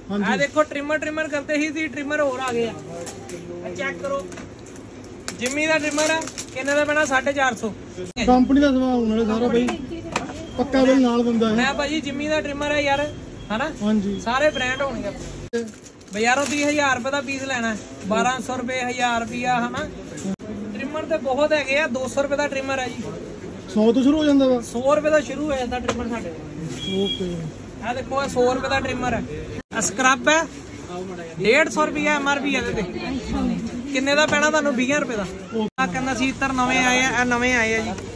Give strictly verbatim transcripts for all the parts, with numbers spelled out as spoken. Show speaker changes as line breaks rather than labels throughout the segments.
आ देखो trimmer trimmer करते ही सी trimmer और आ गए चेक करो जिम्मी का ट्रिमर है किन्ने दा पैना साढ़े चार सौ
कंपनी का सवाल होने सारा भाई पक्का बिल नाल बंदा है
मैं भाजी जिम्मी का ट्रिमर है यार है ना
हां जी
सारे ब्रांड होंगे बाजारों तीस हजार रुपए का पीस लेना है बारह सौ रुपए हजार रुपया है ना ट्रिमर तो बहुत है दो सौ रुपए का ट्रिमर है जी
सौ तो शुरू हो जाता वा
सौ रुपए का शुरू हो जाता ट्रिमर साढ़े
ओके
आ देखो सौ रुपए का ट्रिमर है स्क्रब है डेढ़ सौ रुपया एम आर पी है किन्ने का पैना तुहानू बीस रुपए का कहना सी इतर नवे आए आ नवे आए आ जी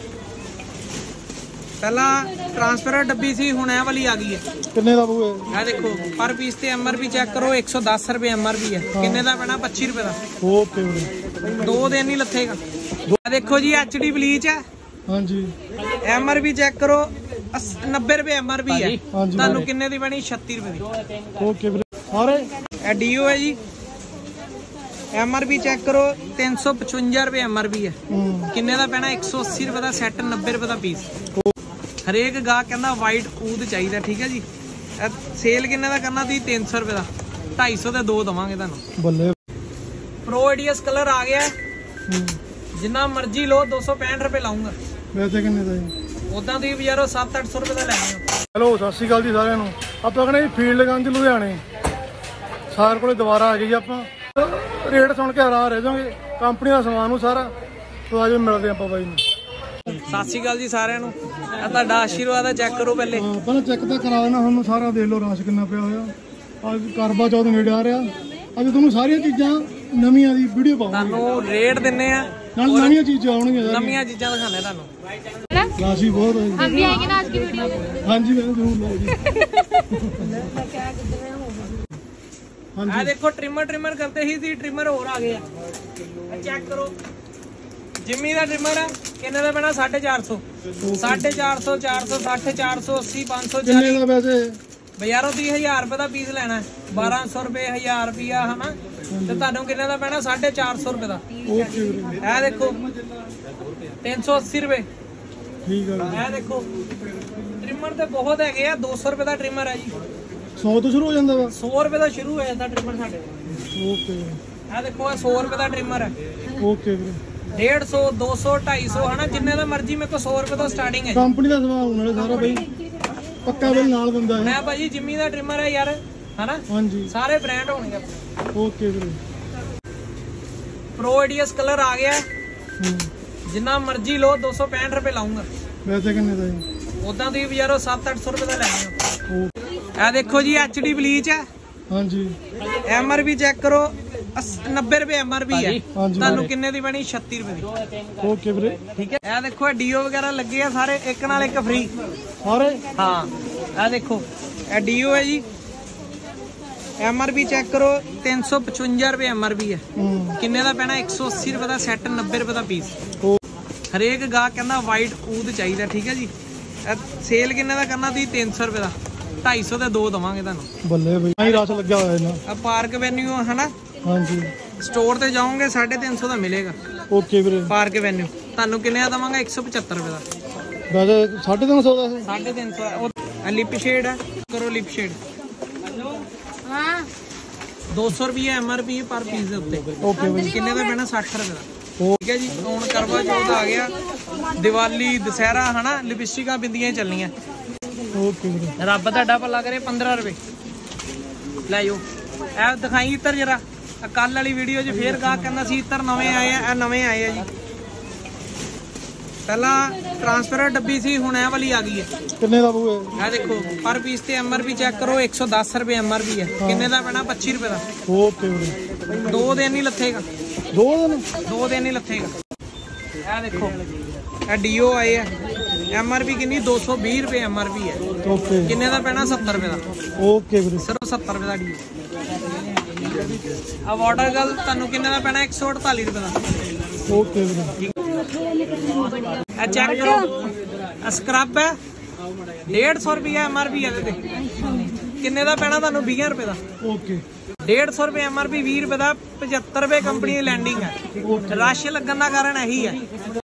पहला ट्रांसपेरेंट डब्बी सी हुण ए वाली आ गई है
किन्ने दा बूए
आ देखो पर पीस ते एम आर पी चेक करो एक सौ दस रुपए एम आर पी है किन्ने का पैना पच्चीस रुपए का
ओके
दो दिन नहीं लथेगा आ देखो जी एच डी ब्लीच है
हां जी
एम आर पी चेक करो नब्बे रुपए एम आर पी है तुहानू किन्ने दी पैनी छत्तीस रुपए दी
ओके सारे
ए डीओ है जी एम आर पी चेक करो तीन सौ पचवंजा रुपए एम आर पी है किन्ने का पैना एक सौ अस्सी रुपए का सैट नब्बे रुपए का पीस हरेक गाहक कहना वाइट ऊद चाहिए ठीक है जी सेल किन्ने का करना तुम तीन सौ रुपए का ढाई सौ के दो देवांगे तुहानू
बल्ले
प्रो एडीएस कलर आ गया जिन्ना मर्जी लो दो सौ पैंठ रुपए लाऊंगा
वैसे किन्ने दा
उदा तुम बाजारों सत्त अठ सौ रुपए का लैने
हेलो सत श्री अकाल जी सारिਆਂ ਨੂੰ ਆਪਾਂ ਕਹਿੰਦੇ ਫੀਲਡਗੰਜ ਲੁਧਿਆਣੇ ਸਾਰ ਕੋਲੇ ਦੁਬਾਰਾ ਆ ਗਏ ਆਪਾਂ ਰੇਟ ਸੁਣ ਕੇ ਹੈਰਾਨ ਰਹਿ ਜਾਓਗੇ ਕੰਪਨੀ ਦਾ ਸਮਾਨ ਨੂੰ ਸਾਰਾ ਤੋਂ ਆਜੋ ਮਿਲਦੇ ਆਪਾਂ ਬਾਈ ਨੂੰ
ਸਤਿ ਸ਼੍ਰੀ ਅਕਾਲ ਜੀ ਸਾਰਿਆਂ ਨੂੰ ਆ ਤੁਹਾਡਾ ਆਸ਼ੀਰਵਾਦ ਹੈ ਚੈੱਕ ਕਰੋ ਪਹਿਲੇ
ਪਹਿਲਾਂ ਚੈੱਕ ਤਾਂ ਕਰਾ ਦੇਣਾ ਤੁਹਾਨੂੰ ਸਾਰਾ ਦੇਖ ਲਓ ਰਸ਼ ਕਿੰਨਾ ਪਿਆ ਹੋਇਆ ਅੱਜ ਕਰਵਾ ਚੌਥ ਨੇੜੇ ਆ ਰਿਹਾ ਅੱਜ ਤੁਹਾਨੂੰ ਸਾਰੀਆਂ ਚੀਜ਼ਾਂ ਨਵੀਆਂ ਦੀ ਵੀਡੀਓ ਪਾਵਾਂਗੇ
ਤੁਹਾਨੂੰ ਰੇਟ ਦਿੰਨੇ ਆ
ਨਾਲ ਨਵੀਆਂ ਚੀਜ਼ਾਂ ਆਉਣਗੀਆਂ
ਨਵੀਆਂ ਚੀਜ਼ਾਂ ਦਿਖਾਣੇ ਤੁਹਾਨੂੰ
ਰਾਸ਼ੀ ਬਹੁਤ ਹੈ
हम भी आएंगे ना आज की वीडियो में
ਹਾਂਜੀ ਮੈਂ ਜ਼ਰੂਰ ਲਓ ਜੀ
आ देखो ट्रिमर ट्रिमर करते ही सी ट्रिमर और आ गए चेक करो जिम्मी का ट्रिमर है किन्ने का पैना साढ़े चार सौ साढ़े चार सौ चार सौ सठ चार सौ अस्सी पाँच सौ
ਕਿੰਨੇ ਦਾ ਵੈਸੇ
बाजारों तीस हजार रुपए का पीस लेना है बारह सौ रुपए हजार रुपया है ना तो तुहानू किन्ने का पैना साढ़े चार सौ रुपए का
ਓਕੇ ਵੀਰੇ
है देखो तीन सौ अस्सी रुपए
ਠੀਕ ਹੈ
है देखो ट्रिमर तो बहुत है दो सौ रुपए का ट्रिमर है जी
सौ तो शुरू हो जाता वा
सौ रुपए का शुरू हो जाता ट्रिमर साढ़े
ओके
है देखो सौ रुपए का ट्रिमर है
ओके ਵੀਰੇ
डेढ़ सौ दो सौ ढाई सौ है ना जिन्ने का मर्जी मेरे को सौ रुपए तो स्टार्टिंग है
ਕੰਪਨੀ ਦਾ ਸਵਾਲ ਹੋਣੇ ਸਾਰਾ ਭਾਈ ਪੱਕਾ ਬਿਲ ਨਾਲ ਬੰਦਾ ਹੈ
मैं भाजी जिम्मी का ट्रिमर है यार है ना
ਹਾਂਜੀ
सारे ब्रांड होंगे
ओके ਵੀਰੇ
प्रो एडीएस कलर आ गया जिन्ना मर्जी लो दो सौ पैंठ रुपए लाऊंगा
ਵੈਸੇ ਕਿੰਨੇ ਦਾ
उदा तुम बाजारों सत्त अठ सौ रुपए का लैने
ओ
ए देखो जी एच डी ब्लीच है
ਹਾਂਜੀ
एम आर पी चेक करो नब्बे रुपए एम आर पी है
ਹਾਂਜੀ
तुहानू किन्ने दी बनी छत्ती रुपए दी
ओके ਵੀਰੇ
ठीक है ए देखो डीओ वगैरह लगे है सारे एक नाल एक फ्री
ਸਾਰੇ
हाँ ए देखो ए डीओ है जी एम आर पी चेक करो तीन सौ पचवंजा रुपए एम आर पी है
ਹੂੰ
किन्ने का पैना एक सौ अस्सी रुपए का सैट नब्बे रुपए का पीस
ओ
हरेक गाहक कहना वाइट ऊद चाहिए ठीक है जी सेल किन्ने का करना तुम तीन सौ रुपए का ढाई सौ के दो देवांगे तुहानू
ਬੱਲੇ ਬਈ ਆਈ ਰਸ਼ ਲੱਗਿਆ ਹੋਇਆ ਇਹਨਾਂ
अब पार्क वेन्यू है ना
ਹਾਂਜੀ
स्टोर ते जाओगे साढ़े तीन सौ का मिलेगा
ਓਕੇ ਵੀਰੇ
पार्क वेन्यू तुहानू किन्ने का देवांगा एक सौ पचहत्तर रुपए का
ਵੈਸੇ साढ़े तीन सौ ਦਾ ਇਹ
साढ़े तीन सौ लिप शेड है करो लिप शेड
हाँ
दो सौ रुपये M R P per piece के उत्ते
ਓਕੇ ਬਈ
किन्ने का पैना सठ रुपए का
ओ
ठीक है जी हुण करवा चौथ आ गया दिवाली दशहरा है ना लिपस्टिकां बिंदियां ही चलनियां
ਓਕੇ ਵੀਰੇ
रब तुहाडा भला करे पंद्रह रुपए लै जाओ ए दिखाई इतर जरा कल वाली वीडियो च फिर गाहक कहना सी इतर नवे आए आ नवे आए आ जी पहला ट्रांसपेरेंट डब्बी सी हुण ए वाली आ गई है
ਕਿੰਨੇ ਦਾ ਬੂਏ
ए देखो पर पीस ते एम आर पी चेक करो एक सौ दस रुपए एम आर पी है किन्ने का पैना पच्चीस रुपए का
ਓਕੇ ਵੀਰੇ
दो दिन नहीं लथेगा
ਦੋ ਦਿਨ
दो दिन नहीं लथेगा ए देखो ए डीओ आए है एम आर पी किन्नी दो सौ भी रुपए एम आर पी है
ਓਕੇ
किन्ने का पैना सत्तर रुपए का
ਓਕੇ ਵੀਰੇ
सिर्फ सत्तर रुपए का डीओ आ वाटर गल तुहानू किन्ने का पैना एक सौ अड़ताली रुपए का
ਓਕੇ ਵੀਰੇ
ए चेक करो स्क्रब है डेढ़ सौ रुपया एम आर पी है किन्ने का पैना तुहानू बीस रुपए का
ਓਕੇ
डेढ़ सौ रुपये एम आर पी भी रुपए का पचहत्तर रुपये कंपनी की लैंडिंग है रश लगन का कारण यही है